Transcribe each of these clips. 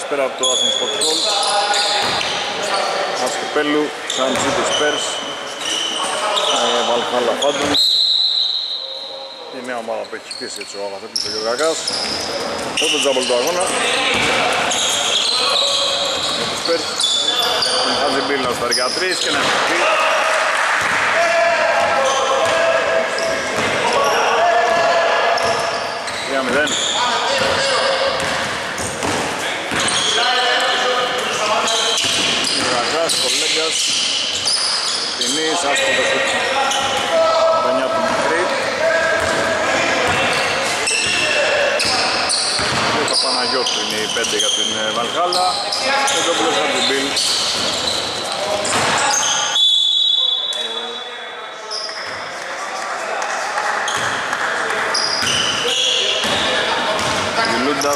καλησπέρα από το Athens Sport Hall. Ασκοπέλου, Sun City Spurs, Valhalla Phantoms. Η νέα ομάδα που έχει χτίσει έτσι ο Αγαθέτης ο Γεωργακάς. Πρώτο τζάμπολ του αγώνα. Με τους Spurs. Τον Χατζιμπίλ να στάρει για 3 και να ευχαριστεί. Κολέγκας, Τινής, άσχολος του 9 του μικρή. Και το Παναγιώτου είναι οι 5 για την Βαλχάλα. Και το πλούς Χατζιμπίλ. Γιλούντας.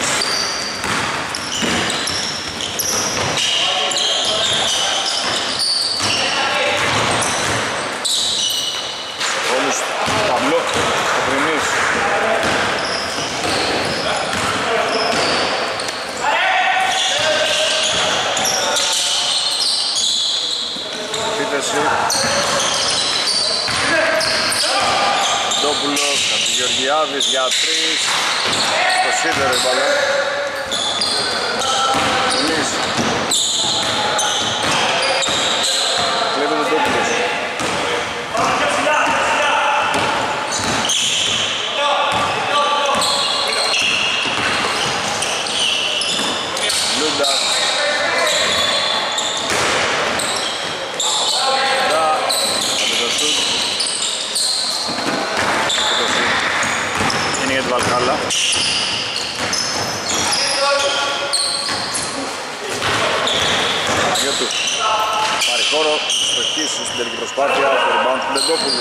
Ντόπουλος, Κατηγεωργιάδης για 3. Στο σίδερο η μπάλα. Τινής. Κλέβει τον Ντόπουλος. Λούντας. Είναι για τη Βαλχάλα. Παναγιώτου πάρει χώρο, στοχίσει στην τελική προσπάθεια, στο rebound του Λεντόπουλου.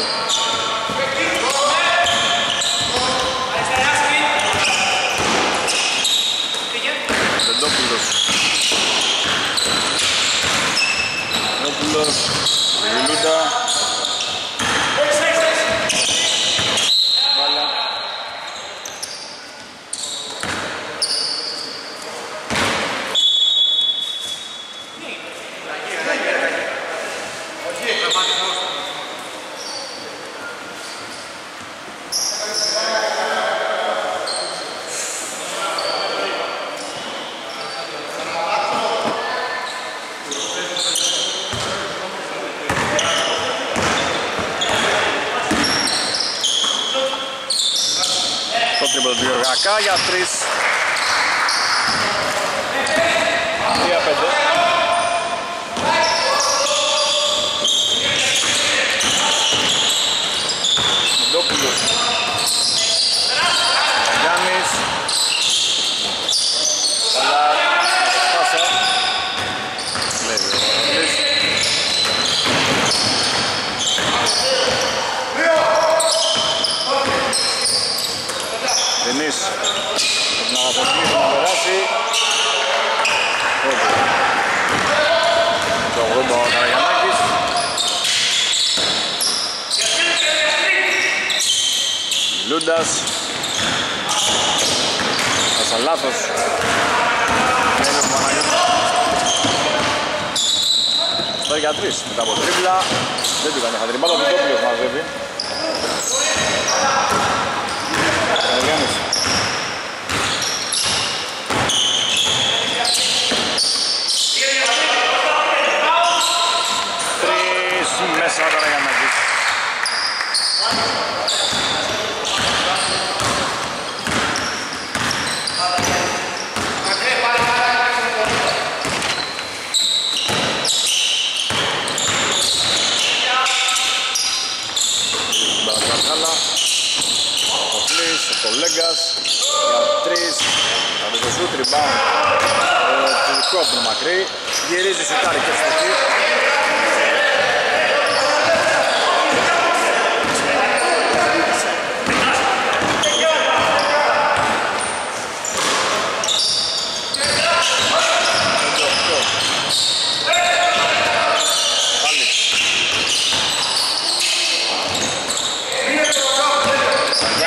Λεντόπουλος. Λεντόπουλος, Γιλούντα. Για 3. 3-5. Μεντόπουλος. Γιάννης. Καλά. Πάσα. Λέει ο Ανδρής. Τινής. Να αποκλείσει να περάσει. Το 80 ο Καραγιαννάκης. Λούντας. Πάσα λάθος. Είναι ο Παναγιώτης. Τώρα για 3 μετά από τρίπλα. Δεν του έκανε χατρή μπάλα, ο Ντόπουλος μαζεύει. Καραγιάννης. Μέσα ο Καραγιαννάκης. Βαλχάλα. Ο Φλής, ο Κολέγκας για 3. Θα το σούτ, rebound. Φυσικό από τον μακρύ. Γυρίζει, σουτάρει και στοχή.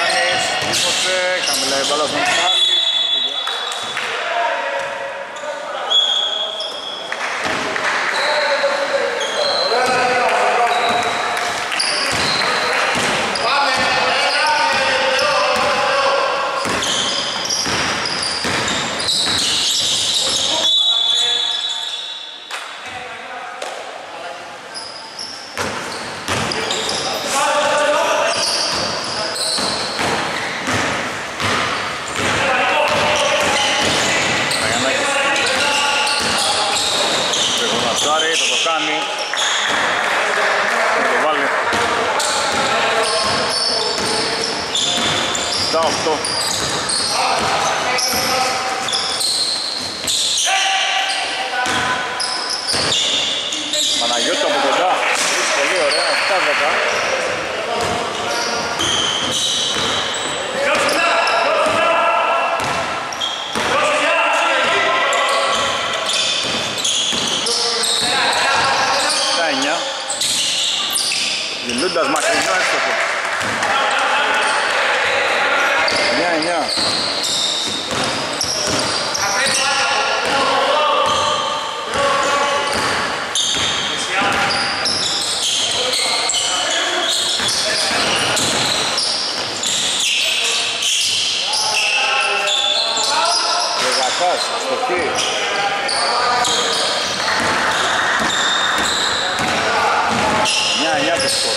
Μπάλα στον Πάλι. θα το κάνει. Θα το βάλει. 7-8. Παναγιώτου από κοντά. Πολύ ωραία. 7-10. Λούντας μακρινό έστοχο. 9-9. Λεγακάς, αστοχή. 9-9 το σκορ.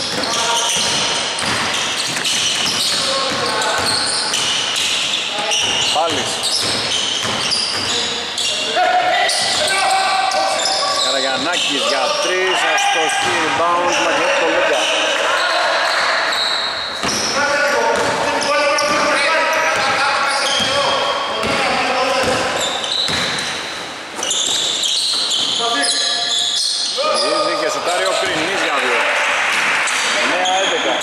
Πάλης. Καραγιαννάκης για 3, αστοχή, rebound, Μαγιώτης το Λούντα. Γυρίζει και σουτάρει ο Κρινής για 2. 9-11.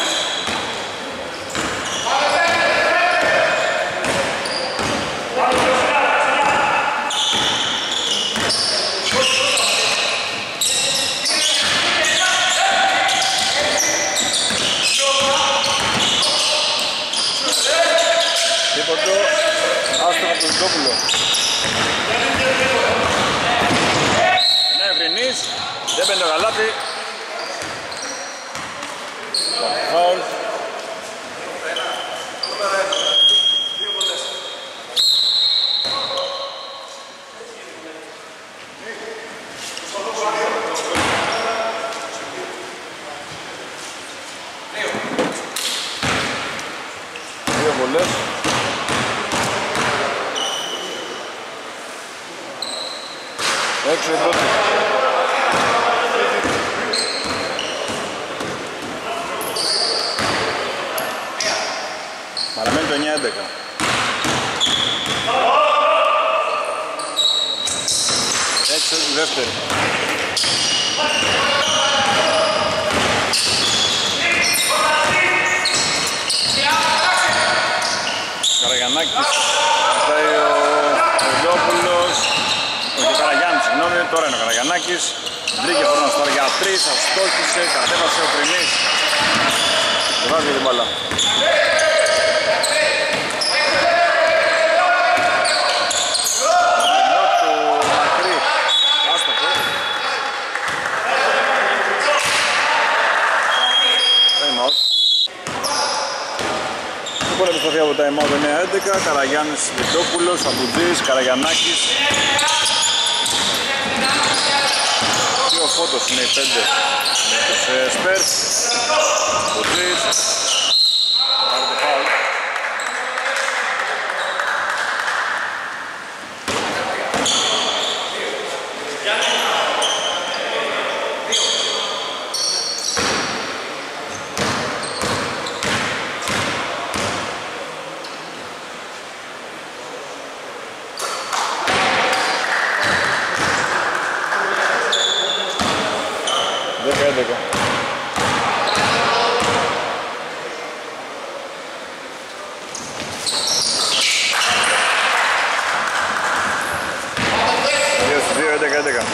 Τίποτο, άστοχο από τον Ζητόπουλο. Είναι Ευρυνής, δεν μπαίνει το γαλάτι. Φάουλ. Δύο βολές. Έξω η πρώτη. Παραμένει το 9-11. Έξω η δεύτερη. Καραγιαννάκης. Κοιτάει ο Βελόπουλος. Όχι ο Καραγιάννης, συγγνώμη, τώρα είναι ο Καραγιαννάκης. Βρήκε χρόνο τώρα για 3, αστόχησε, κατέβασε ο Κρινής. Και βάζει την μπάλα. Ενώ του μακρύ, άστοχο. Time out. Λοιπόν, επιστροφή από time out 9-11. Καραγιάννης, Βιτόπουλος, Αμπουτζής, Καραγιαννάκης. Ο Φώτος είναι οι 5 με τους Σπέρς. Αμπουτζής. Πάρει το φάουλ. Δέκα. Δύο, 11.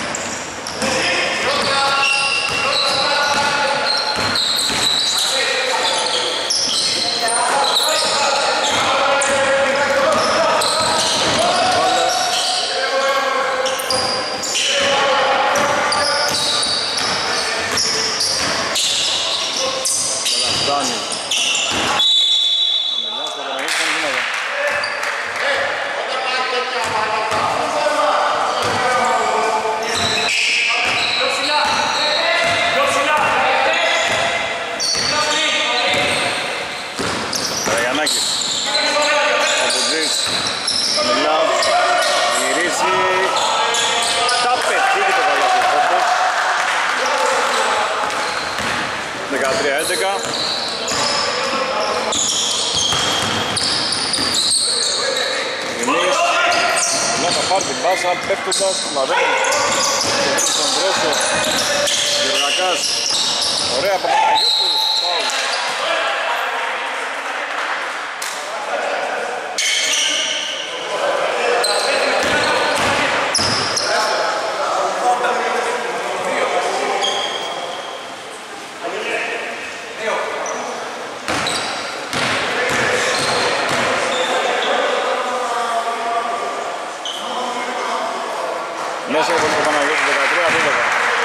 Γυρίζει, τα πετύχει το καλάθι ο Φώτος. πάσα πέφτοντας, μαδένει στον Δρόσο. Γεωργακάς, ωραία από τον Αγιώτου, φάουλ. Μέσα από τον Παναγιώτη 13-12.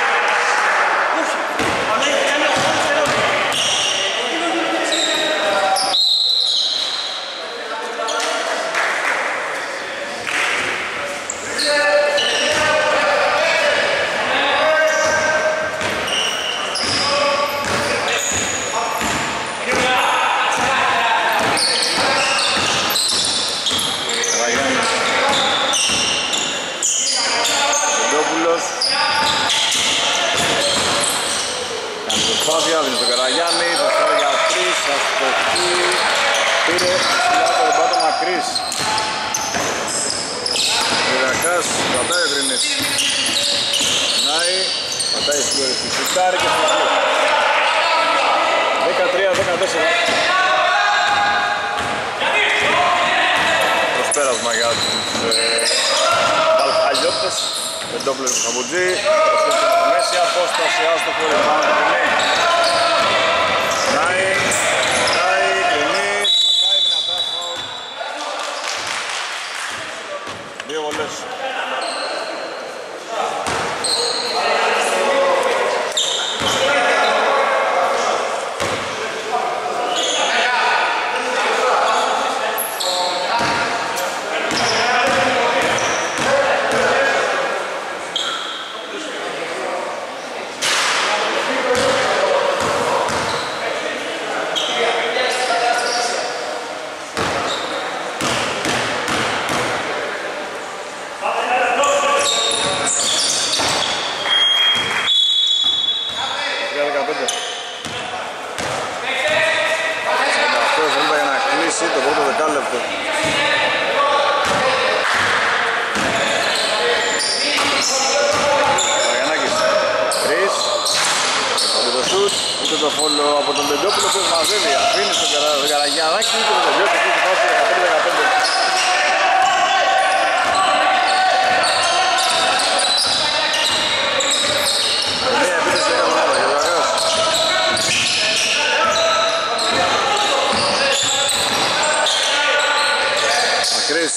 Δίνει στον Καραγιάννη, θα στάρει για 3, θα στοχεί, πήρε ψηλά το ρεμπάτο μακρύς. Γερακάς, πατάει ο Τρινής. Νάει, πατάει στη σουτάρι και στο φλου. 13-14. Προσπέρασμα για τους Παλχαλιώτες. Πεντόπλες του Σαμπουτζή, προσθέτει από τη μέση, απόσταση, άστοχο, ρεπάνω, Τρινή. Νάει, Τρινή, πατάει δυνατά, φάουλ. 2 βολές. Το πρώτο δεκάλεπτο. Καραγιαννάκης 3. Από το σουτ, ούτε το φόλο από τον Τεντόπουλο που μαζεύει. Αφήνει στον Καραγιαννάκη και το τελειώσει αυτή τη φάση 15-15. Μια επίθεση έκανε ομάδα και βεβαίως. Μακρύς.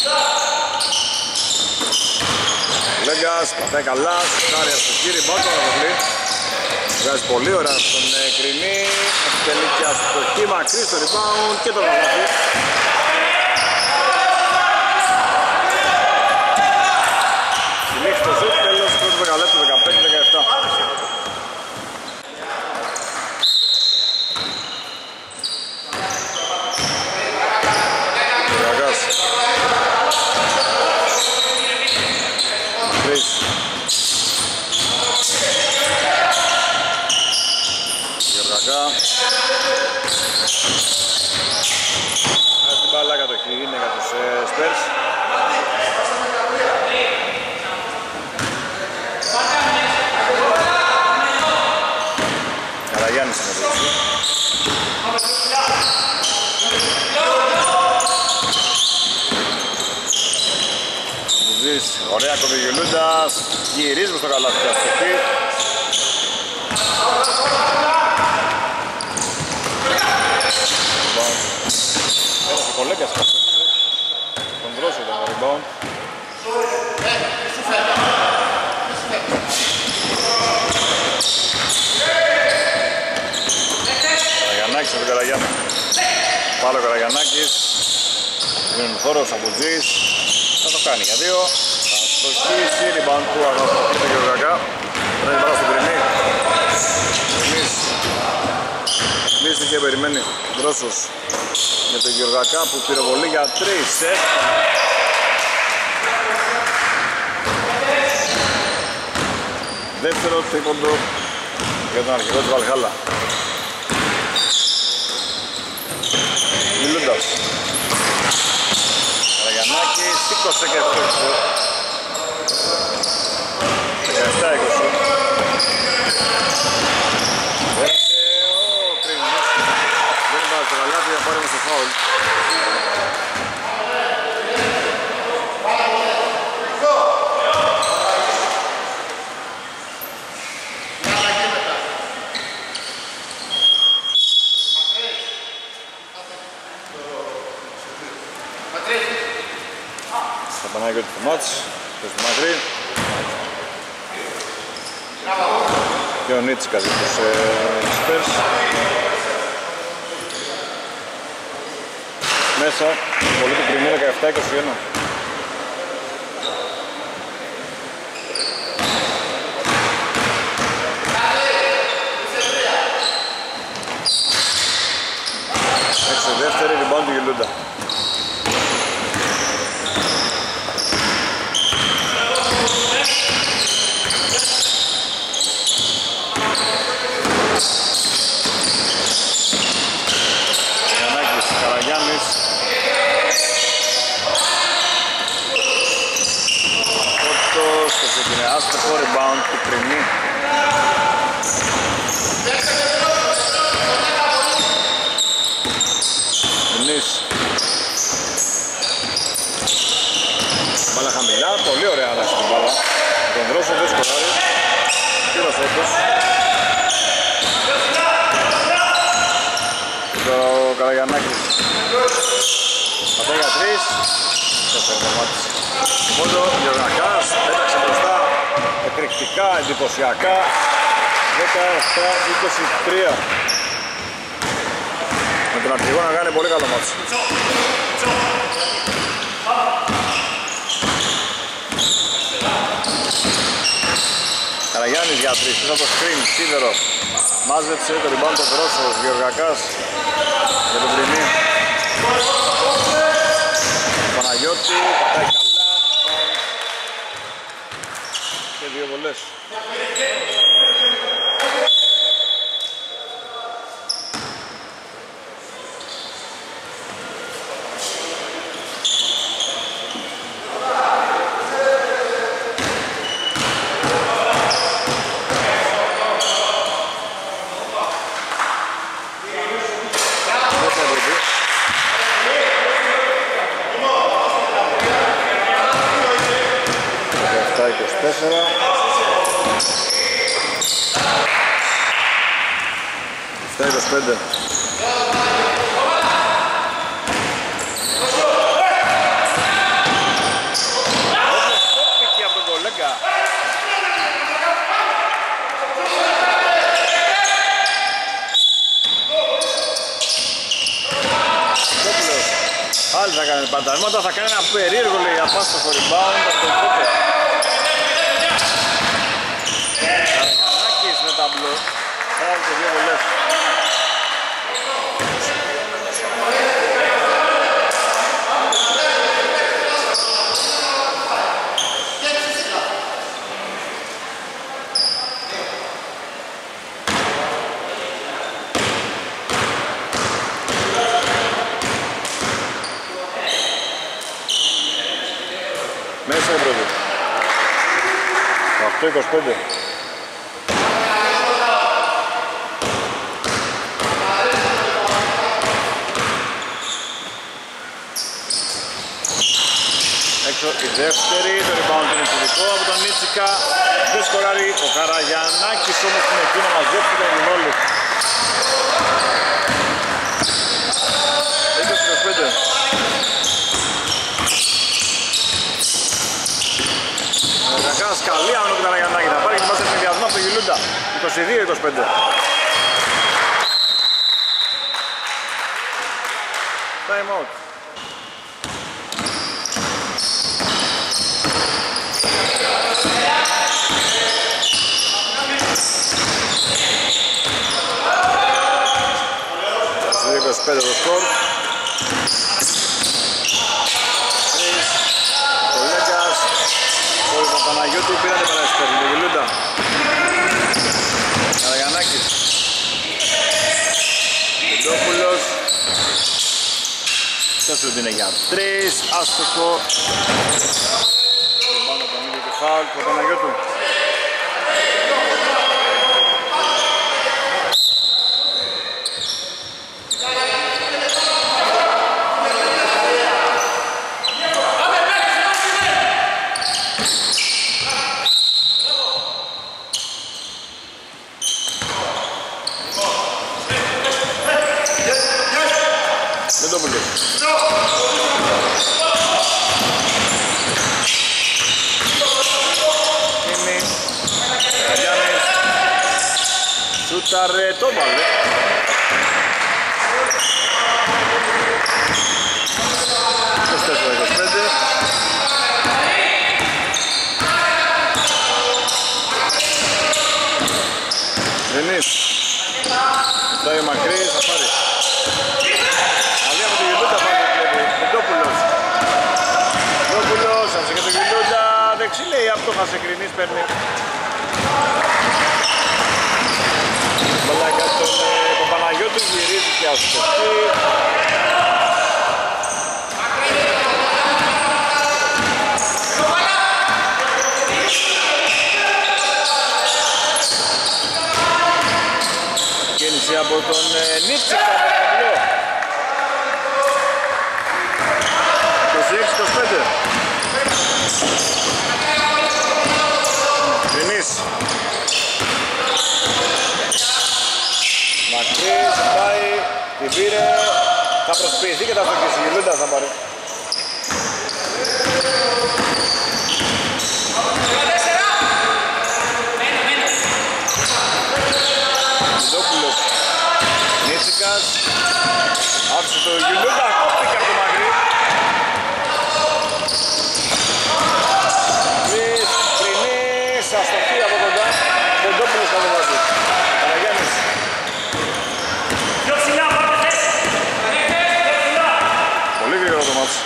Λέγκας, πατάει καλά, σουτάρει στο κύρι, μπάτο να βοηθεί. Βγάζει πολύ ωραία στον Κρινή, εκτελεί και αστοχή, Μακρύς στο rebound και το καλάθι. Συνήθει το σουτ, τέλος του πρώτου δεκαλέπτου, 15-17. Γεωργακά. Στην μπάλα κατοχή είναι για τους Spurs. Καραγιάννης είναι εδώ. Μπουζής, ωραία κοβιγιουλούντας, γυρίζουμε στο καλάθι και αστοχή. Πέρασε κολέγκας τον Δρόσο ήταν το rebound. Καραγιαννάκης με τον Καραγιάννη. Πάλι ο Καραγιαννάκης. Δίνουν χώρο, Σαμπουτζής. Θα το κάνει για 2. Θα στοχίσει, rebound του αγνωστοποιεί τον Γεωργακά. Πρέπει να στον Κρινή. Κρινής. Κλείσει και περιμένει Δρόσος για τον Γεωργακά που πυροβολεί για 3 σετ. Δεύτερο τρίποντο για τον αρχηγό της Βαλχάλα. Μιλούντας. Καραγιαννάκης, σήκωσε και αυτό. Θα Παναγιώτη του μάτς, προς τη μακρύ. Και ο Νίτσικας για τους Spurs. Μέσα, πολύ του πριμή 17-21. Έξω δεύτερη, rebound του Γιλούντα. Καραγιάννης. Φώτος, το ξεκινάει άστοχο, rebound του Πρινή. Πρινής. Μπάλα χαμηλά, πολύ ωραία άλλαξη την μπάλα. Τον Δρόσο δεν σκοράρει. Και ο Φώτος. Το Καραγιαννάκης. Πατέ για 3. Δεύτερο κομμάτι. Μόνο Γεωργακάς πέταξε μπροστά εκρηκτικά, εντυπωσιακά. 17-23. Με τον αρχηγό να κάνει πολύ καλό μάτσι. Καραγιάννης για 3, πίσω από το screen, Σίδερο. Μάζεψε το rebound το Δρόσος, Γεωργακάς για τον Πρινή. Παναγιώτη, πατάει καλά. Και 2 βολές. Στα 25. Κόπηκε από τον κολέγκα. Άλλοι θα κάνει πανταρμότα, θα κάνει ένα περίεργο λέει απάστοχο rebound από τον Κόπε. Καραγιαννάκης με ταμπλό. Πάρα και 2 βολές. Μέσα έπρεπε. 8-25. Έξω η δεύτερη, το rebound είναι θετικό από τον Νίτσικα. Δεν σκοράρει ο Καραγιαννάκης όμως είναι εκεί να μαζέψει τον Λινόλου. 20-25. Κακάς καλή άνω του Καραγιαννάκη, θα πάρει και την πάσα συνδυασμό από τον Γιλούντα. 22-25. Time out. Το σκορ. Ο Λέγκας, ο Παπαναγιώτου πήραν την παρασπέρνη, το Γιλούντα. Καραγιαννάκης. Πεντόπουλος. Το σουτ είναι για 3, άστοχο. Πάνω από τον ίδιο του φάουλ, του Παπαναγιώτου. σούταρε, το βάλε. Δενής, κοιτάει ο Μακρύς, θα πάρει. Αλία με το Γιλούντα πάλι βλέπει, Πεντόπουλος. Πεντόπουλος, άφησε και το Γιλούντα, δεξί λέει, από το Χασεκρινής παίρνει. Μπαλάκια τον Παπαναγιώτου γυρίζει και αστοχή. Κίνηση από τον Νίτσικα με χαμηλό. 26-25. Κρινής. Μακρύς, πάει, την πήρε, θα προσποιηθεί και θα φωκίσει, η Λούντα θα πάρει. Ζητόπουλος, Νίτσικας, άφησε το Γιουλούντα, κόπτηκε από το Μακρύ. Κρινής, αστοχή από κοντά, Ζητόπουλος θα το βάζει. Καραγιάννης. Πολύ γρήγορο το μάτς.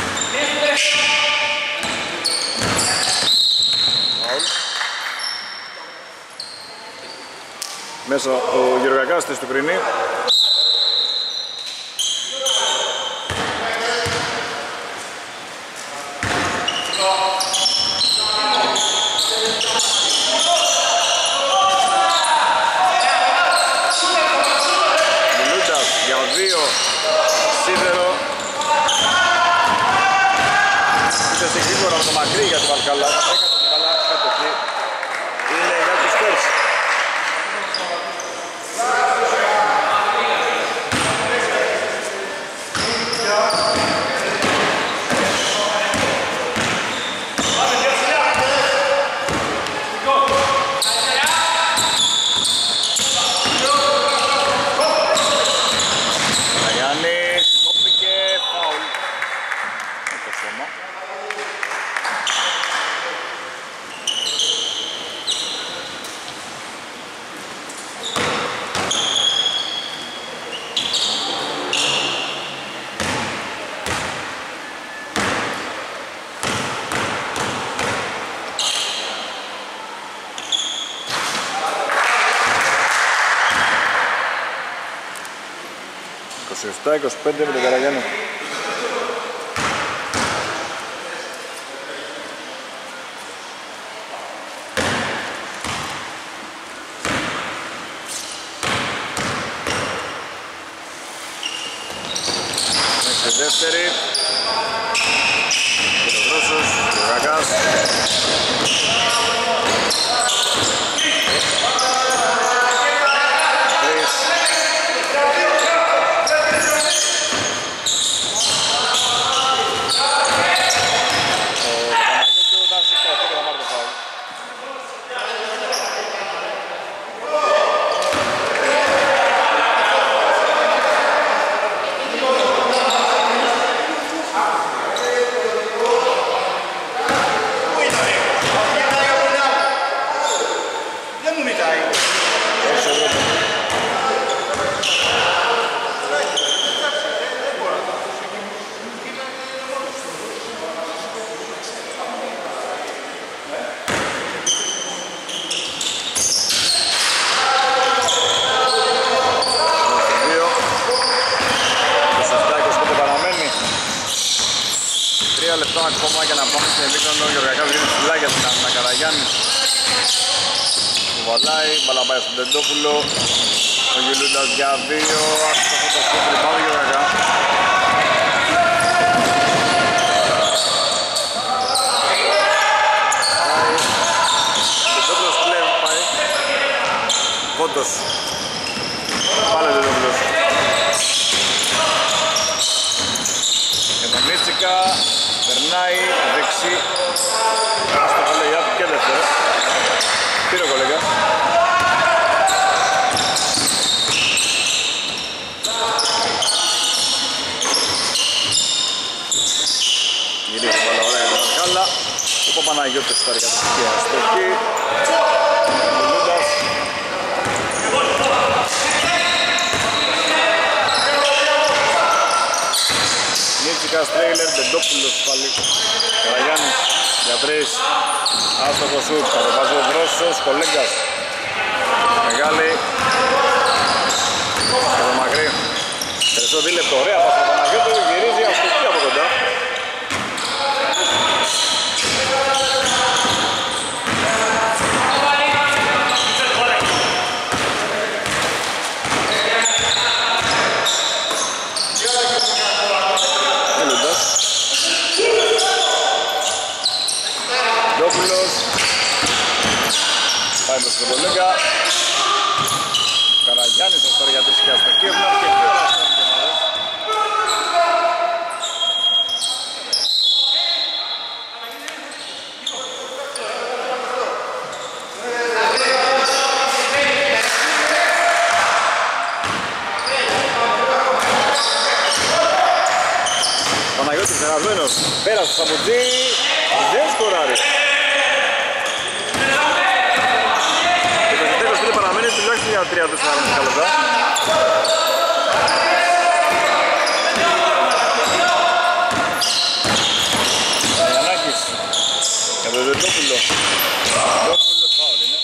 Μέσα ο Γεωργακάστης του Κρινή. Μιλούντας για 2 σίδερο. Ήρθε γρήγορα με το Μακρύ για την Βαλκάλα. Έκανε την μπαλά κατοχή. Είναι για τους Τέρς. Στα 25 με τον Καραγιάννη. Μέχρι δεύτερη. Και το Δρόσος, και ο Γαγκάς. Ακόμα για να πάμε στην επίκτονο, ο Γεωργακάς βγαίνει ψηλά για την άμυνα. Καραγιάννης του βαλάει, μπαλά πάει στον Τεντόπουλο. Ο Γιλούντας για 2, άσχετο αυτό το σκόπ, ριμπάω ο Γεωργακά. Τεντόπουλος κλέβει, πάει. Πόντος. Πάλι ο Τεντόπουλος. Για τον Μίτσικα. Περνάει δεξί στο κολεγιά του και δεύτερο. Πήρε ο κολεγιάς. Γυρίζει πάρα ωραία για τον Κάλλα. Ο Παπαναγιώτης στα εργατική αστοχή. Μιλούντας. Νίτσικας, Τρέιλερ, Μπεντόπουλος πάλι. Καραγιάννης για 3. Άστοχο σουτ, κατεβάζει ο Δρόσος, Κολέγκας. Μεγάλη. Και το μακρύ. Τελευταίο δίλεπτο, ωραία πάσα από Παναγιώτου, γυρίζει αστοχή από κοντά. Ντόπουλος. Πάει προς τον Κολέγκα. Καραγιάννης θα στάρει για τη σκιά στο Κίβλα και πιο ραστάνει και μάλλον. Παναγιώτης ξεχασμένος, πέρασε στο Σαμπουτζή, δεν σκοράρει. Το 25 παραμένει τουλάχιστον για 3-4 λεπτά. Γιαννάκης για τον Δεντόπουλο. Δεντόπουλος φάουλ είναι.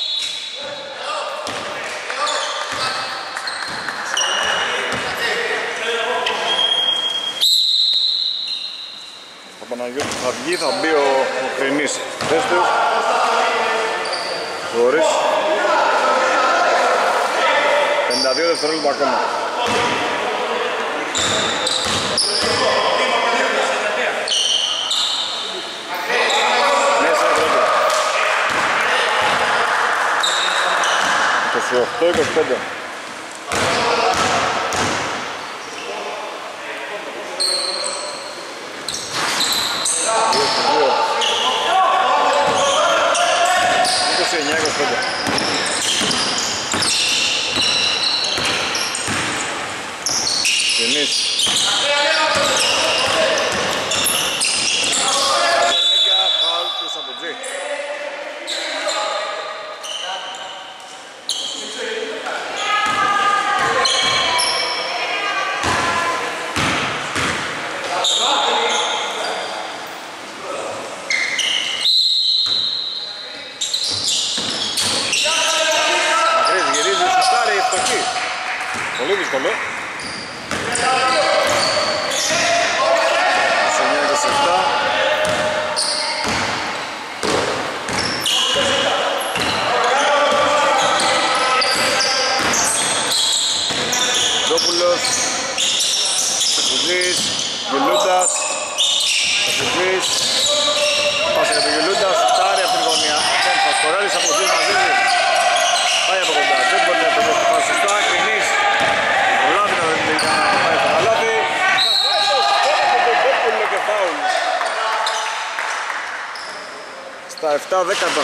Ο Παναγιώτης θα βγει, θα μπει ο Κρινής θέση του. Χωρίς 52 δευτερόλεπτα ακόμα. Μέσα πρώτη. 28-25. Κινής. Αγωνίγια, φάουλ του Σαμπουτζή. Μακρύς γυρίζει, σουτάρει, φτωχή. Πολύ δύσκολο. 29-27. Ντόπουλος, Σεφουζής, Γελούντας, Σεφουζής, πάσα για τον Γελούντα, σουτάρει από την γωνία. Δεν θα σκοράρει, Σαφουζής μαζί. Πάει από κοντά, δεν μπορεί να το δώσει σωστά, Κρινής. Ο Λάβινα δεν μπορεί να πάει στο καλάθι. Στα 7 δέκατα.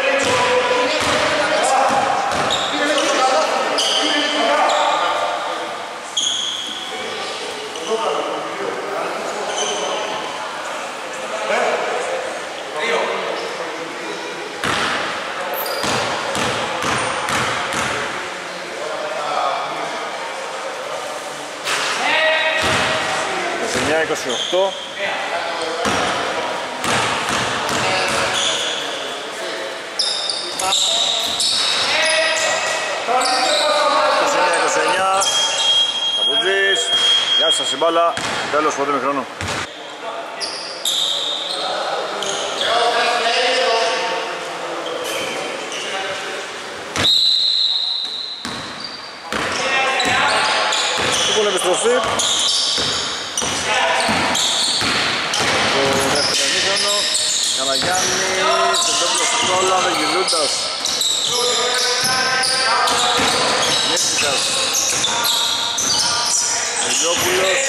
Το 29-28. Σαμπουτζής, γεια σας η μπάλα, τέλος πρώτου ημιχρόνου. Λοιπόν επιστροφή. Το δεύτερο ημίχρονο, Καραγιάννης, Τεντόπουλος στην κόλλα, Γιλούντας. Νίτσικας. Ηλιόπουλος.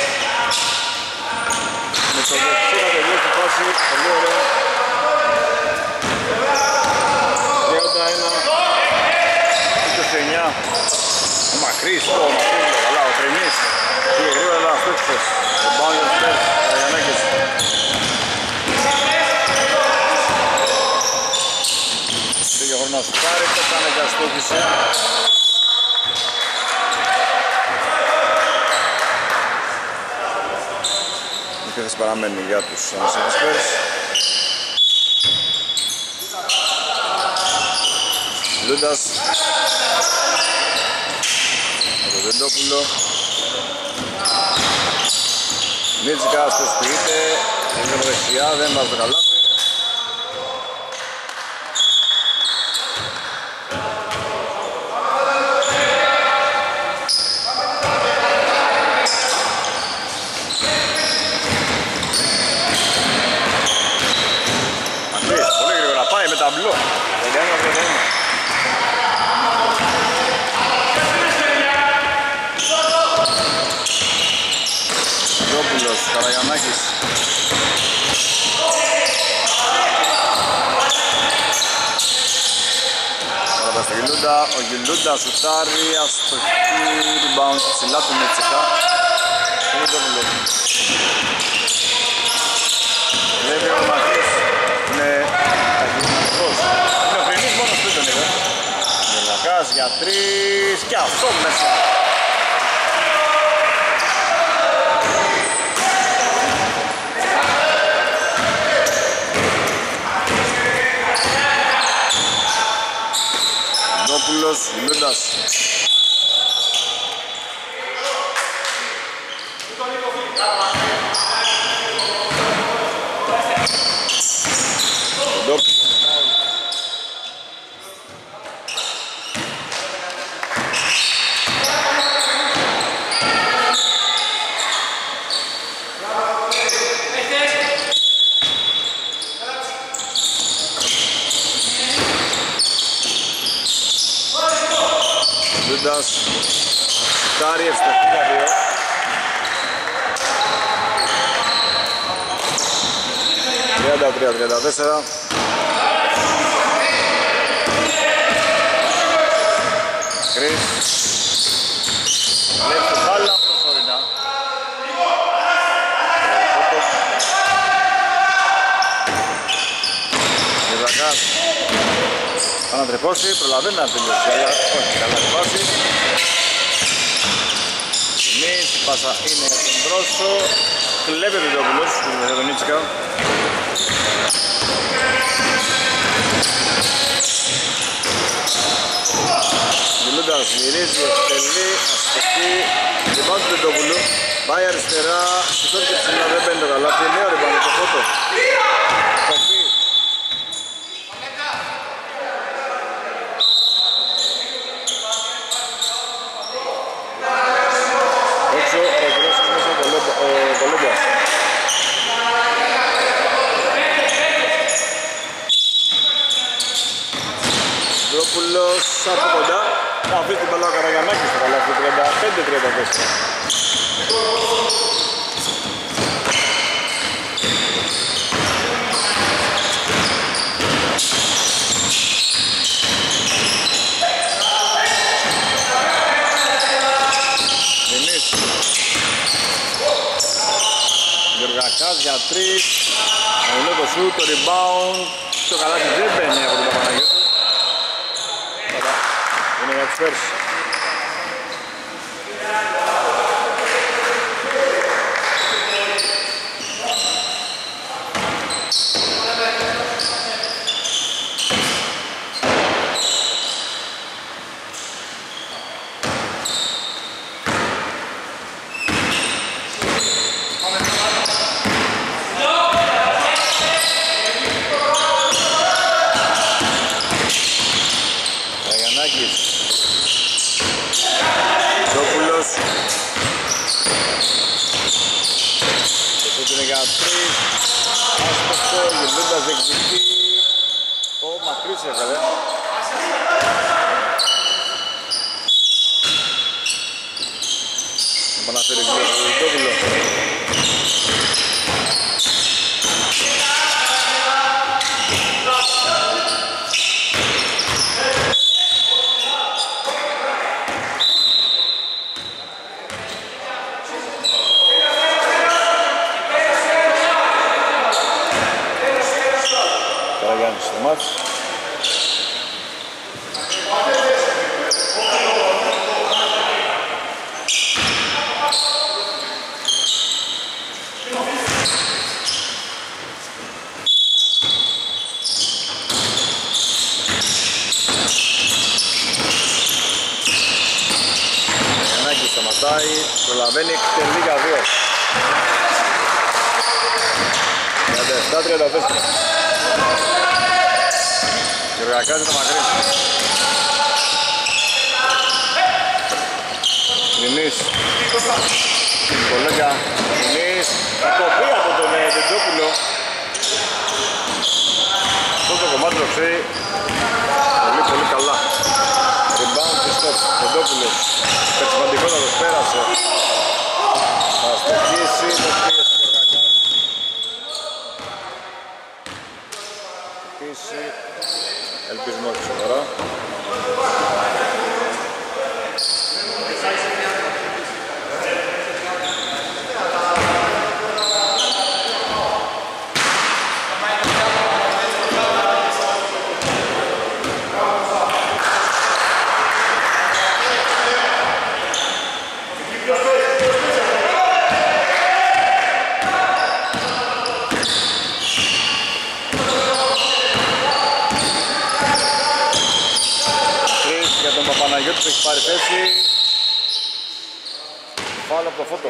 Με το δεξί να τελειώσει τη φάση, πολύ ωραία. 31-29. Ο Μακρύς, καλά, ο Τριμής. Πήγε γρήγορα, αλλά στόχισε. Ο Μπάουνερ, Καραγιαννάκης. κατέβασε. Η επίθεση παραμένει για τους Σέντισπερς. Λούντας με τον Δεντόπουλο. Μίτσικας προσποιείται, είναι δεξιά, δεν βάζει το καλάθι. Μακρύς, πολύ γρήγορα πάει με ταμπλό. Δόπουλος, Καραγιαννάκης. Τώρα στο Γιλούντα, ο Γιλούντα σουτάρει, αστοχή, rebound ψηλά του Μίτσικα. Είναι το Δόπουλος. Βλέπει ο Μακρύς, είναι αγγλικός. Είναι ο Φρυνής μόνος του τον είδε. Μελακάς για 3 και αυτό μέσα. Δόπουλος, Λούντας. Λούντας, Τάρι, ευστοχή για 2. (33-34). Κρίς. Βλέπει την μπάλα προσωρινά. Μιρακάς. Θα τρεπώσει, προλαβαίνει να τελειώσει, αλλά όχι, καλά τη βάση. Στιγμής, η πάσα είναι για τον Δρόσο. Κλέβει ο Δόπουλος, για τον Μίτσικα. Μιλούντας, γυρίζει, εκτελεί, αστοχή. Ριμπάουντ του Δόπουλου. Πάει αριστερά, σηκώνει και ψηλά, δεν μπαίνει το καλάθι. Νέο ριμπάουντ, το φώτο. Δόπουλος από κοντά, θα αφήσει την μπαλά ο Καραγιαννάκης στο καλάθι, 35-34. Δινής Γεωργακάς για 3. Είναι το σουτ, το rebound. Το καλάθι δεν μπαίνει από την Παπαναγιώτη. Είναι για τους Spurs. Καραγιάννης στο μάτς. Γιαννάκης σταματάει, προλαβαίνει, εκτελεί για 2. 37-34. Γεωργακάς το μακρύ. Νινής. Κολέγκα. Νινής. Κακοπή από τον Δεντζόπουλο. Αυτό το κομμάτι το ξέρει πολύ καλά. Rebound και stop. Δεντζόπουλος. Περσιμαντικότατος πέρασε. Θα στοχίσει. Το πίεση Γεωργακάς. Πίεση. Ελπίζουμε όχι σοβαρά. Παναγιώτης έχει πάρει θέση. Φάουλ από το Φώτο.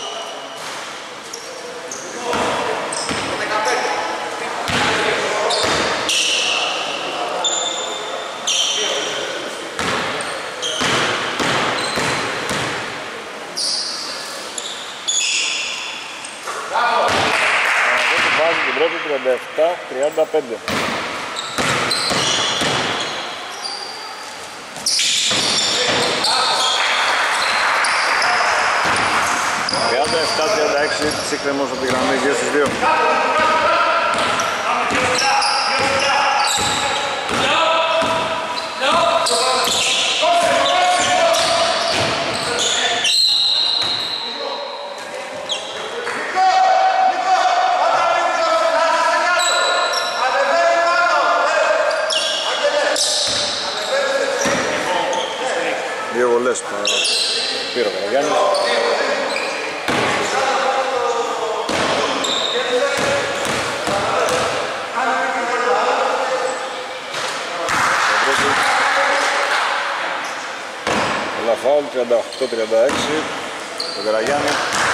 Παναγιώτης βάζει την πρώτη 37-35. 37-36, σύγκρεμος από τη γραμμή 2 στις 2. Δύο βολές πήρε ο Καραγιάννης. Φάουλ 38-36 τον Καραγιάννη.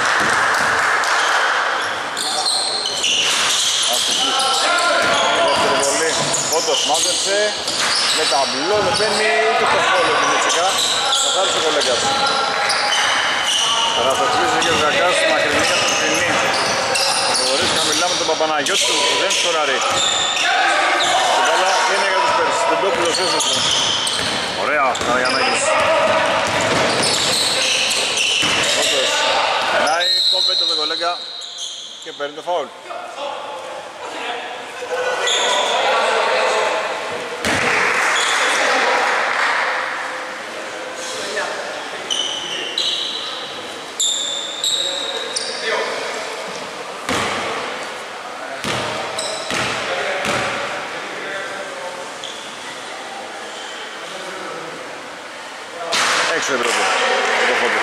Δεύτερη βολή, Φώτος μάζεψε με ταμπλό, δεν μπαίνει ούτε το φόλο του Μιτσικά. Καθάρισε ο κολέγκας. Καταστοχίζει και ο Γιακάς μακρινή για τον Φινή. Προχωρείς χαμηλά με τον Παπαναγιώτη που δεν σκοράρει. Την μπάλα είναι για τους Πέρσης, τον Τόπουλος έσωσε. Ωραία, Καραγιαννάκης. Περνάει, κόβεται τον κολέγκα και παίρνει το φάουλ. Έξω πρώτο, το φόντο.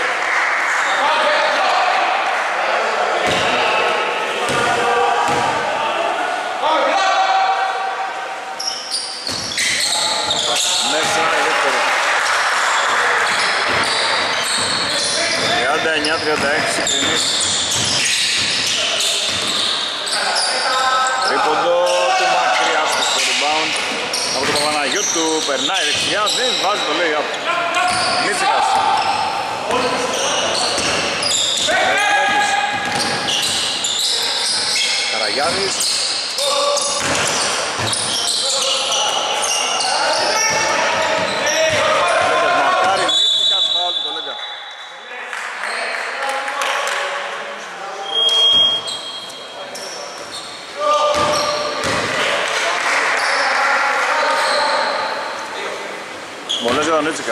Μέσα η δεύτερη. 39-36 Κρινής. Τρίποντο του μακριά στο rebound από τον Παπαναγιώτου, περνάει δεξιά, δεν βάζει το λέει από Μίτσικας. Καραγιάννης. Μαρτάρι, Μίτσικας, φάουλ του κολέγκα. Βολές για τον Μίτσικα.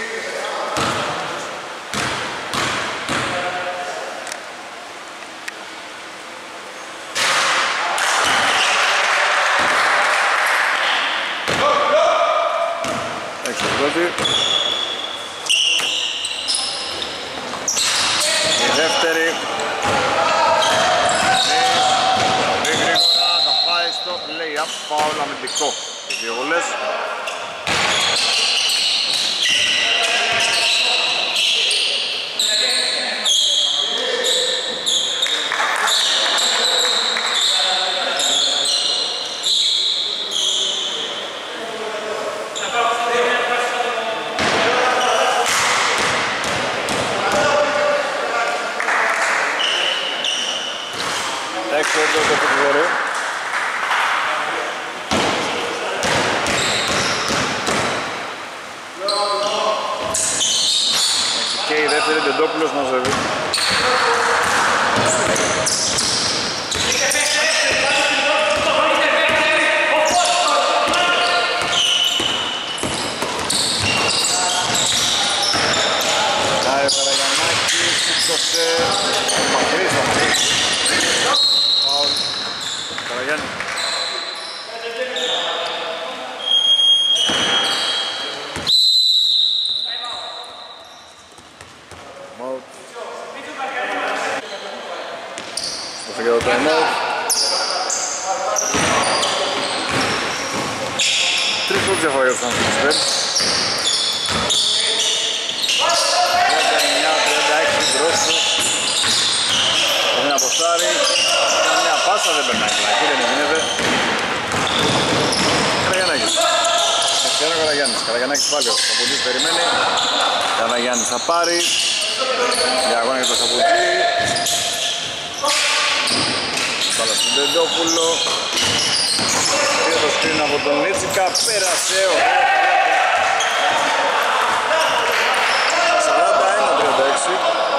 Έξω πρώτη. Η δεύτερη. φάουλ αμυντικό. Οι δύο βολές. Έξω το φωτοβόριο. Και η δεύτερη Τεντόπουλος μαζεύει. Άρα ο Καραγιαννάκης σήκωσε μακρύς το μακρύς. Φάουλ. Καραγιάννη. Στο για το time-out. Τρεις πόντους διαφορά για τους Ανσπέρ. 39-36 Δρόσος. Είναι αποστάρι. Μια πάσα δεν περνάει πλάκη, δεν γίνεται. Καραγιαννάκης. Ευθιάνω Καραγιάννης. Καραγιαννάκης πάλι ο Σαπουτζής περιμένει. Καραγιάννης θα πάρει. Διαγώνα για το Σαπουτζή. Μπάλα στον Τεντόπουλο. Πήρε το σκριν από τον Νίτσικα. Πέρασε. 41-36.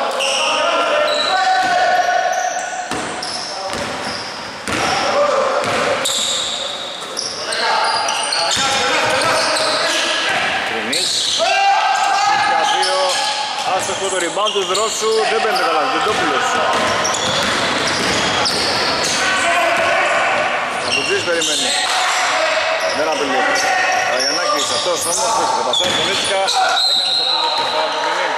Άστοχο το rebound του Δρόσου, δεν παίρνει καλά, Τεντόπουλος. Σαπουτζής περιμένει. Δεν απειλεί. Καραγιαννάκης αυτός όμως που θα πασάρει τον Ίτσικα. Έκανε το πόδι και φάουλ του Μινή.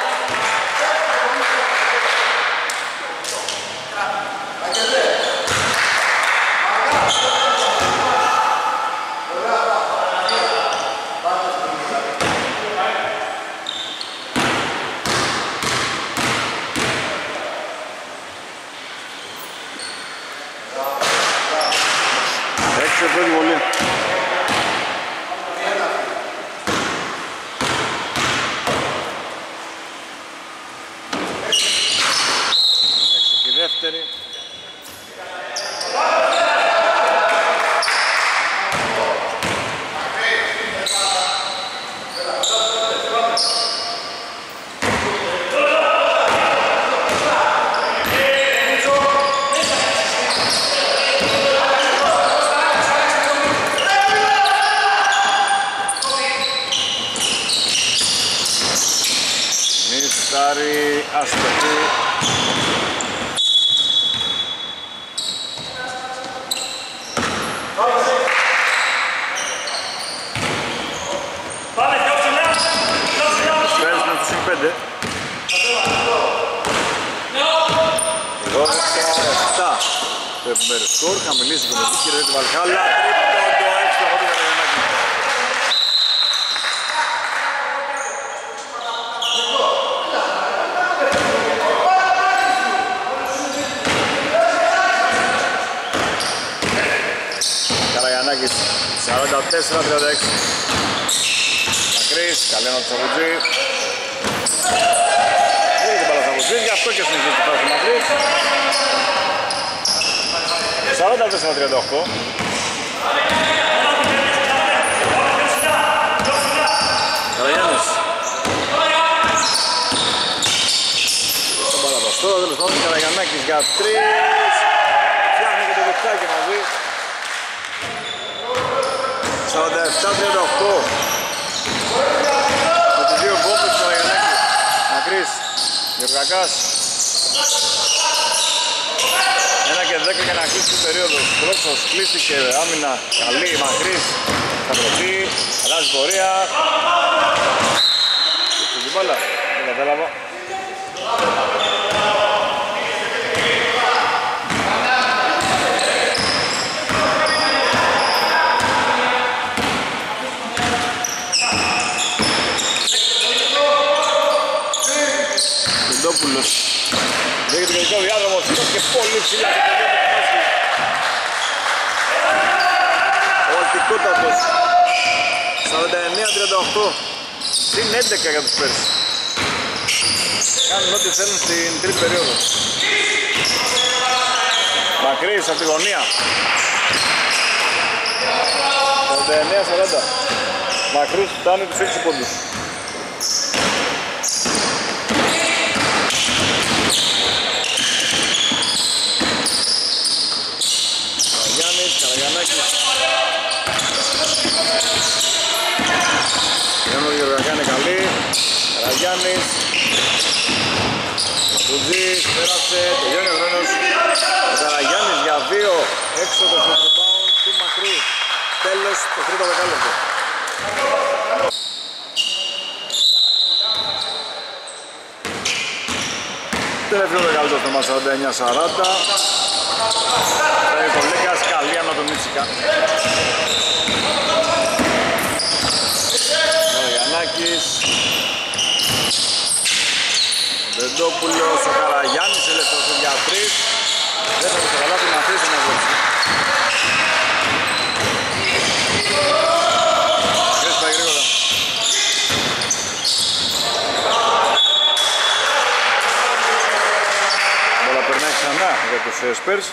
Πρώτη βολή. Έξω και η δεύτερη. Νίσταρη, αστοχή. Σπέρες με τους 5. 12-7 το επιμέρους σκορ. Χαμηλή συγκομματική κυριότητα του Βαλχάλα. Τρίποντο έξω από το Καραγιαννάκη. Καραγιαννάκης 44-36. Μακρύς, καλή ένα του Σαπουτζή. Δίνει την μπάλα Σαπουτζή, γι' αυτό και συνεχίζει την πάση Μακρύς. 44-38. Καραγιάννης. Στον παραδοστό, τέλος πάντων Καραγιαννάκης για 3. Φτιάχνει και το δεξάκι μαζί. 47-38. Με τους δύο βόμπους του Καραγιαννάκη. Μακρύς, Γεωργακάς. 1 και 10 για να κλείσει την περίοδος. Πρόξος κλείστηκε, άμυνα καλή, Μακρύς. Θα βρεθεί, αλλάζει πορεία. Ήρθε την μπάλα, δεν κατάλαβα. Πολύ ψηλά και τελειώνει τη φάση. Ο Αττικότατος 49-38. Συν 11 για τους Spurs. Κάνουν ό,τι θέλουν στην τρίτη περίοδο. Μακρύς από τη γωνία. 49-40. Μακρύς φτάνει τους 6 πόντους. Καραγιάννης, Καραγιαννάκης. Η Γεωργακά είναι καλή. Καραγιάννης. Τουτζής, πέρασε, τελειώνει ο χρόνος. Ο Καραγιάννης για 2 έξω το rebound του Μακρύ. Τέλος το τρίτο δεκάλεπτο. Τελευταίο δεκάλεπτο στο μας 49-40. Θα είναι το Λέγκας, καλή ανατομίτσικα. Καραγιαννάκης. Δεντόπουλος, ο Καραγιάννης ελεύθερος για 3. Δεν θα σε καλά να αφήσει να βγει. Κρίσπα γρήγορα. Μπόλα περνάει ξανά για τους Spurs.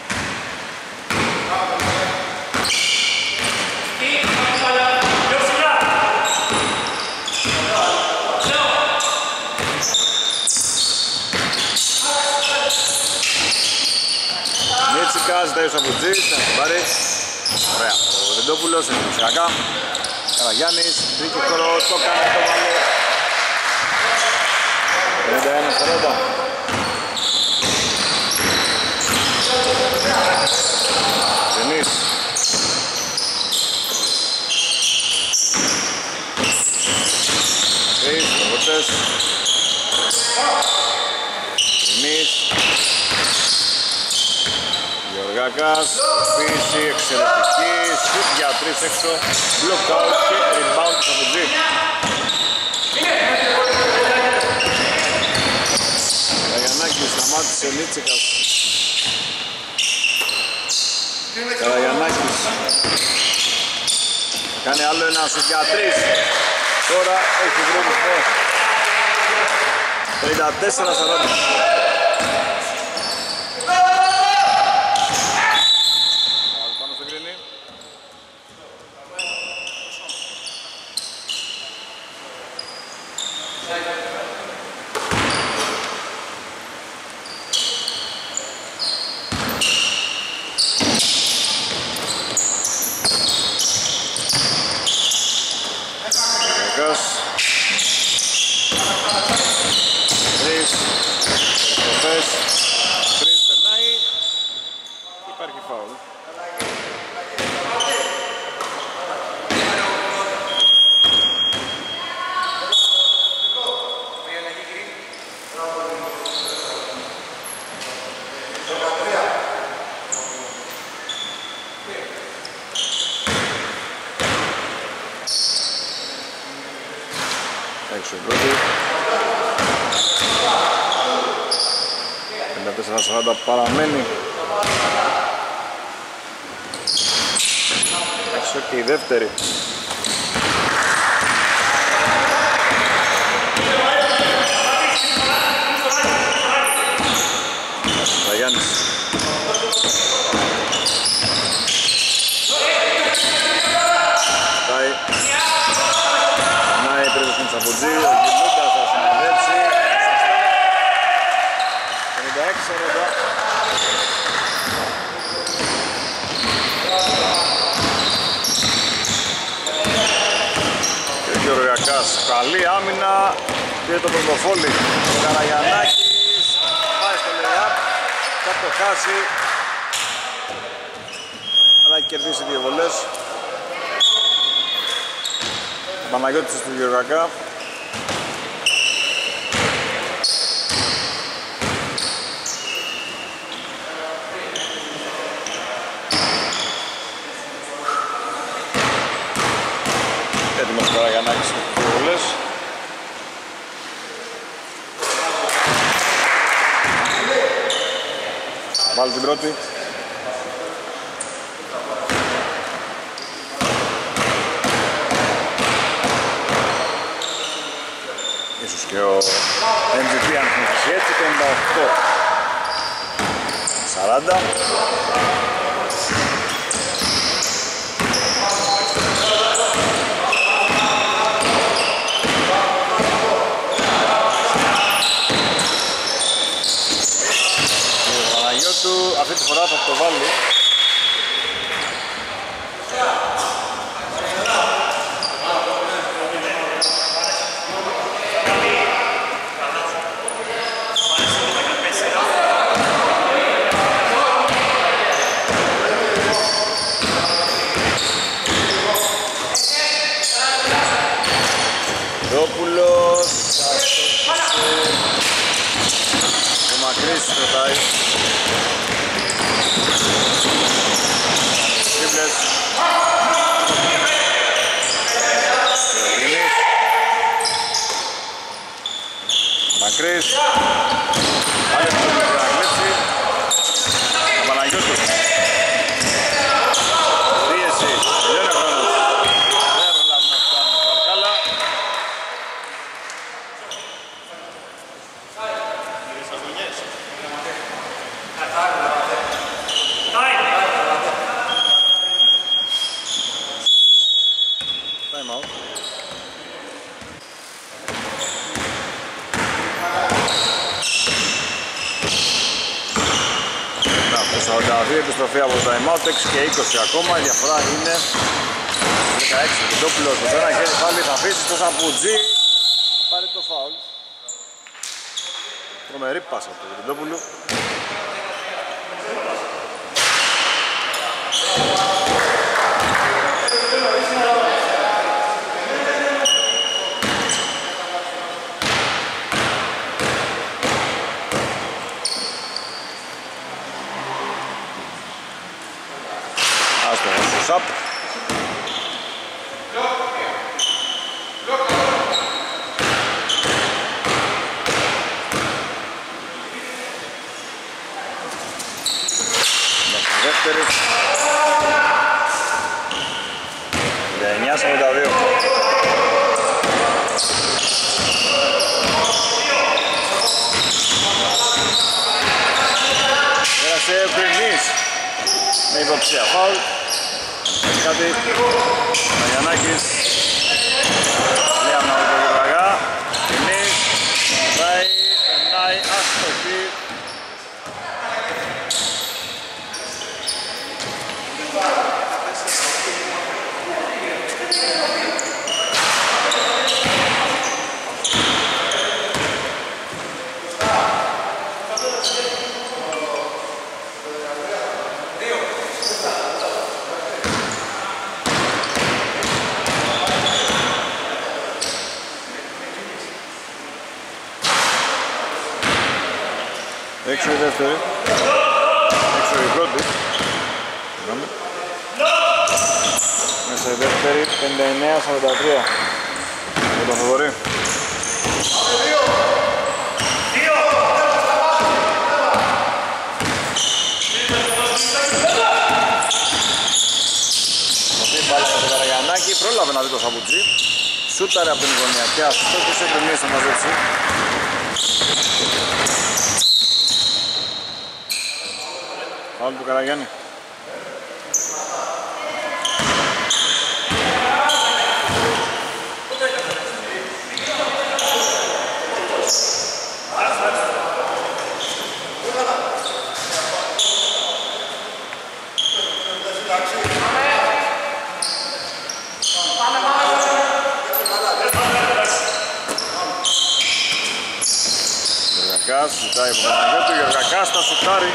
Ζητάει ο Σαπουτζής, θα την πάρει. Ωραία, ο Δεντόπουλος, εντυπωσιακά. Καραγιάννης, βρήκε χώρο, το κάνει, το βάλε. 51-40. Ζενής. Μακρύς, προβοτές. Ζενής. Γεωργάκας, πίση εξαιρετική, σουτ για 3 έξω, block out και rebound του Σαπουτζή. Καραγιαννάκης σταμάτησε Λίτσικας. Καραγιαννάκης κάνει άλλο ένα σουτ για 3. Τώρα έχει βρει ρυθμό. 34-40. Έξω πρώτη. 54-40 παραμένει. Έξω και η δεύτερη. Γιάννης. Πάει. Νάει τρίτος στην Σαπουτζή, ο Γιλούντας θα συνεδέψει. 56-40. Και ο Γεωργιακάς, καλή άμυνα και το πρωτοφόλι. Ο Καραγιαννάκης πάει στο lay-up, θα το χάσει, αλλά έχει κερδίσει 2 βολές. Ο Παναγιώτης του Γεωργιακά. Έτοιμος τώρα για να έχεις 2 βολές. βάλει την πρώτη. Ίσως και ο MVP αν συνεχίσει έτσι, 58-40. Αυτή τη φορά θα το βάλει. Δόπουλος, ο Μακρύς κρατάει. Τρίπλες. Μακρύς. Άλλη αυτό που να κλέψει. Ο Παναγιώτος. Πίεση. Δεν είναι χρόνος. Δεν προλάβουν να φτάνουν τα κάλα. Time out. Το 42 επιστροφή από το time out, 6 και 20 ακόμα, η διαφορά είναι 16. Ο Κιντόπουλος με ένα χέρι πάλι θα αφήσει στο Σαπουτζή, θα πάρει το φάουλ. Τρομερή πάσα από τον Κιντόπουλο. Σαπ. Δεύτερη 19-42. Πέρασε ο Κρινής με υποψία φάουλ. Κάτι, Μαριανάκης, Λίαμνα από το Γεωργαγά, Κρινής, περνάει, άστοχη. Έξω η δεύτερη, έξω η πρώτη, μέσα η δεύτερη, 59-43 με τον Θοδωρή. Αυτή η μπάλα από τον Καραγιαννάκη, πρόλαβε να δει το Σαπουτζή, σούταρε από την γωνία και αυτό και σε κρυμμύς να μαζέψει. Φάουλ του Καραγιάννη. Γεωργακάς, ζητάει από τον Παναγιώτου, Γεωργακάς θα σουτάρει.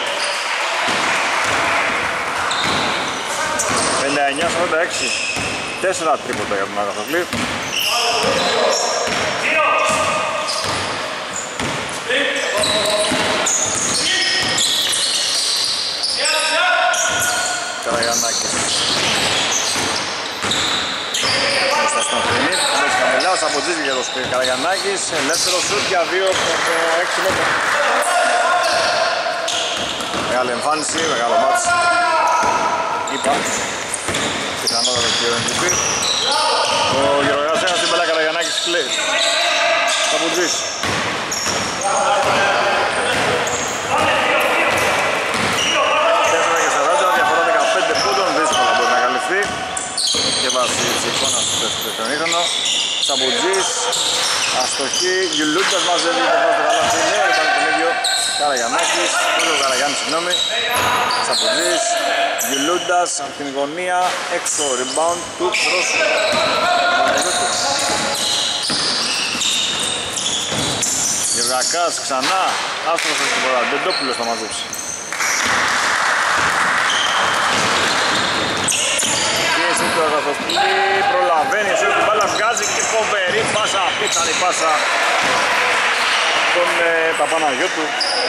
59-46, 4 τρίποτα για τον Αγαθοκλή. Καραγιαννάκης. Μέσα στον Κρινή, μέσα χαμηλά, ο Σαπουτζής για το Καραγιαννάκης, ελεύθερο σουτ για 2 από 6 μέτρα. Μεγάλη εμφάνιση, μεγάλο μάτς. Είπα, πιθανότατα και ο MVP. Ο Γεωργιάς ένας στην Πελά Καραγιαννάκης κλαίει. Σαμπουτζής. Και βάζει της εικόνας του δεύτερου ημίχρονο. Σαμπουτζής, αστοχή, Γιουλούντας μαζεύει το βάζει το καλάθι. Ναι, ήταν τον ίδιο Καραγιαννάκης, ο Καραγιάννης, συγγνώμη. Σαμπουτζής, Γιουλούντας, από την γωνία, έξω, rebound του Ρώσου. Γεωργακάς ξανά, άστροφος στην πορά, Ντεντόπουλος θα μαζέψει. Το Αγαθοστήλη προλαβαίνει, σε την μπάλα βγάζει και φοβερή πάσα, απίθανη πάσα τον Παπαναγιώτου.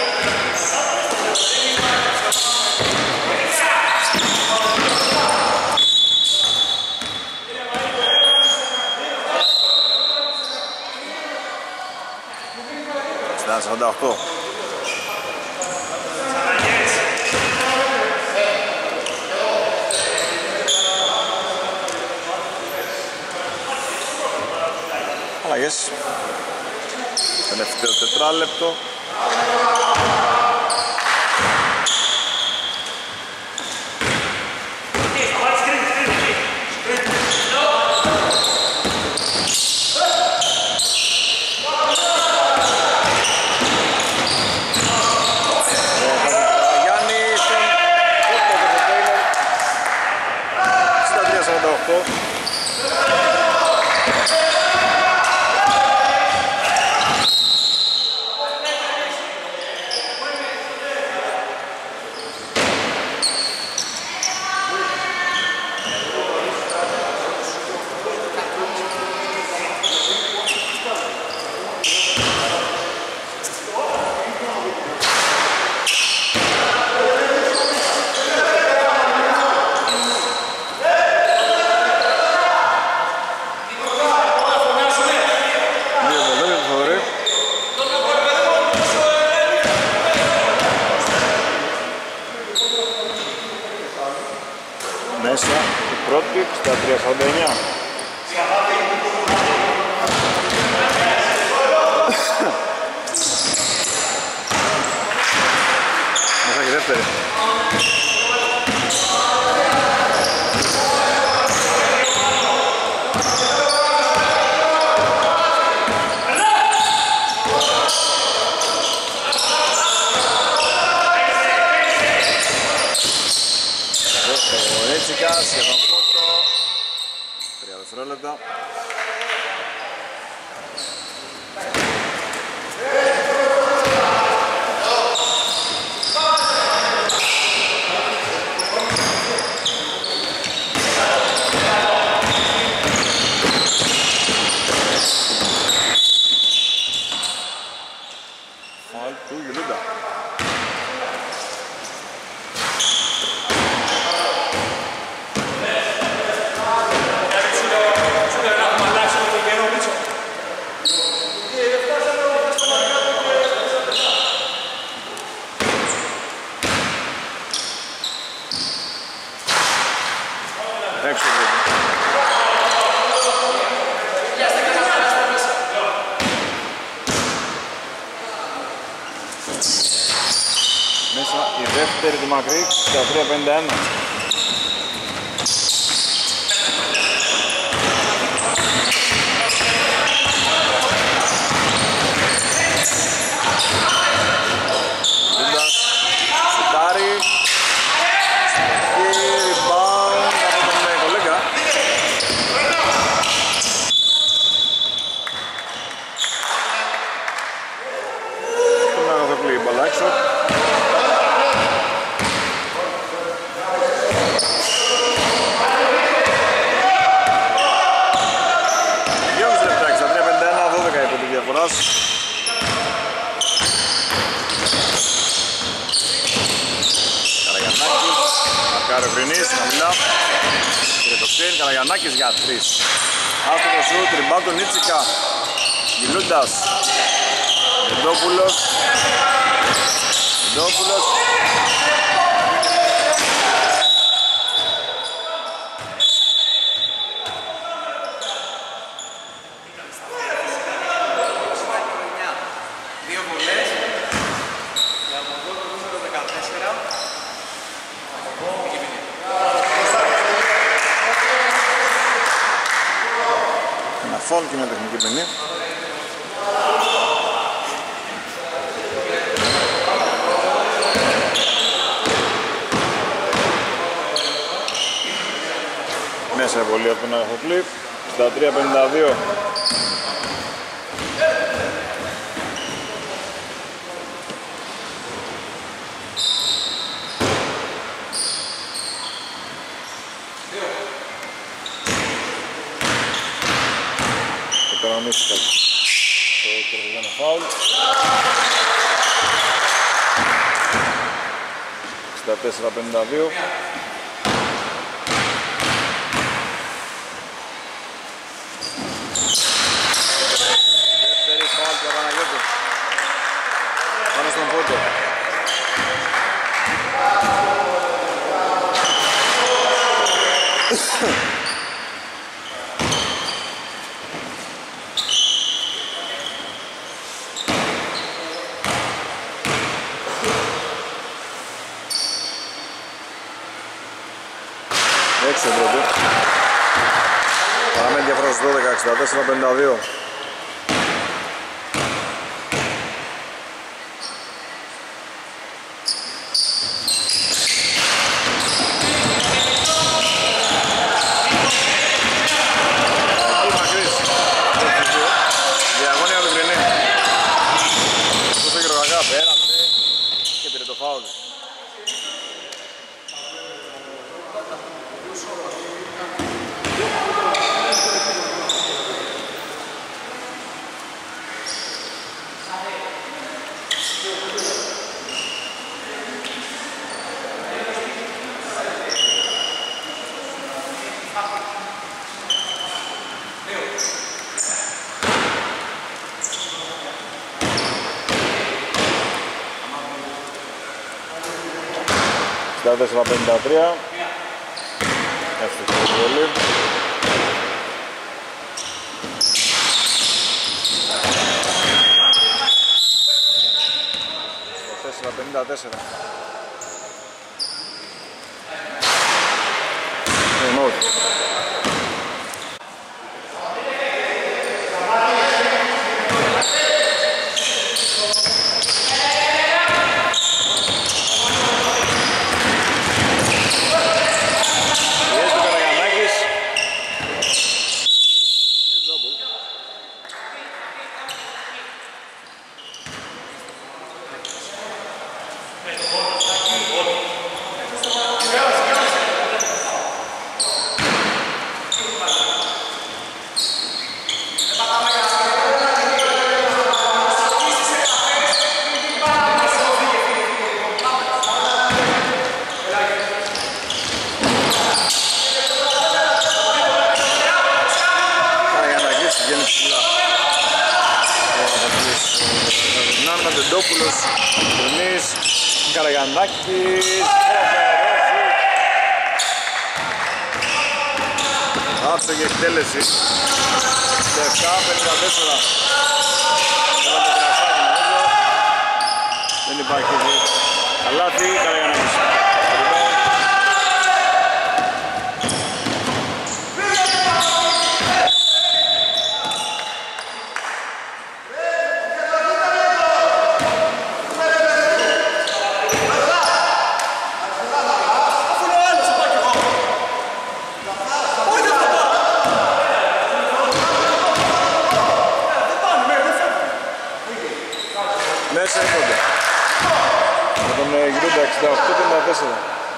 Στα 48. Αλλαγές. Τελευταίο τετράλεπτο. Γιάννη στον Κούρτο, 63-48. Μέσα η πρώτη στα 3.49. Μέσα και δεύτερη. Σχεδόν πρώτο, 3 δευτερόλεπτα. Φάουλ του Γιουλούντα. Έξω μέσα η δεύτερη του μακρύ στα 3.51. Καρεβρινής, χαμηλά. Κρετοξίν, Καραγιαννάκης για 3. Άστοχο σου, τριμπάτο Νίτσικα. Γιλούντας. Ντόπουλος. φάουλ και μια τεχνική ποινή. Μέσα πολύ από τον Αγαθοκλή, στα 3.52. Οικονομίστηκα το κερδισμένο φάουλ. 64-52. Δεύτερη φάουλ του Παναγιώτου πάνω στον Πόντο. Έξω πρώτη. Παραμένει διαφορά στους 12, 64-52. Στα 4.53. Εύστοχη πολύ. Στα 4.54. Τεντόπουλος, Τουρνής, Καραγιαννάκης, άψογε εκτέλεση, 7-54. Δεν υπάρχει καλάθι, Καραγιαννάκης. Μέσα έρχονται. Με τον Γιρούντα 68-54.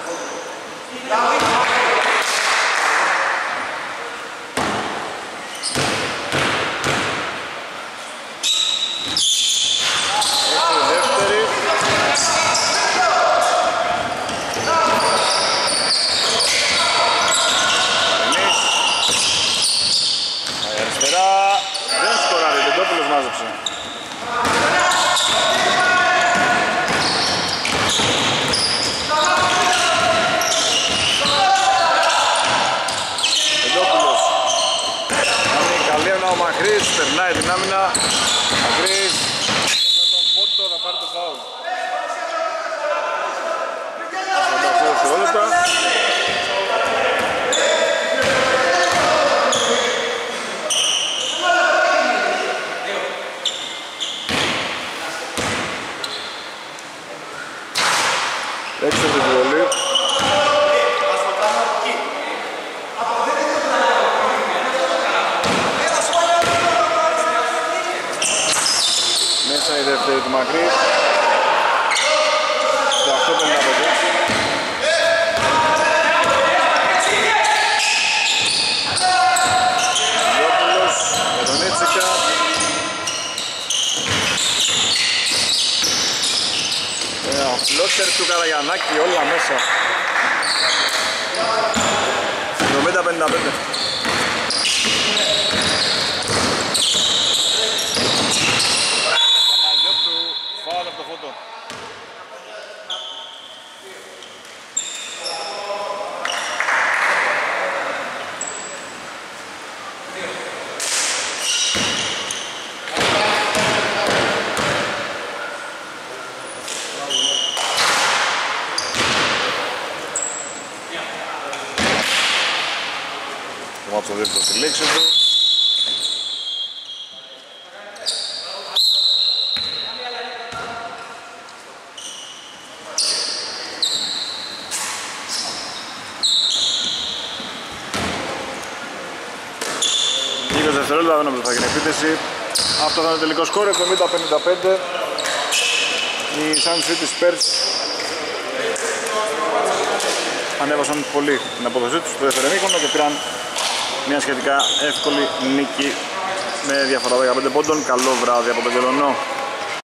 Δεύτερη. Αριστερά. Δεν σκοράρει, ο Τεντόπουλος μάζεψε. Ο Μακρύς περνάει την άμυνα. Μακρύς με τον Πότο θα πάρει το φάουλ. 48 δευτερόλεπτα. μακρύ. 18-55. Λιόπουλος για τον Ιτσικα. Φλότερ του Καραγιαννάκη, όλα μέσα. 70-55. Παναγιώτου, φάουλ από το φώτο. Από το δεύτερο στη λέξη του. Λίγος δευτερόλεπτα, δεν νομίζω θα γίνει επίθεση. Αυτό θα είναι το τελικό σκόρ, 70-55. Οι Sun City Spurs ανέβασαν πολύ την απόδοσή τους στο δεύτερο ημίχρονο και πήραν μια σχετικά εύκολη νίκη με διαφορά 15 πόντων. Καλό βράδυ από τον Κολονό.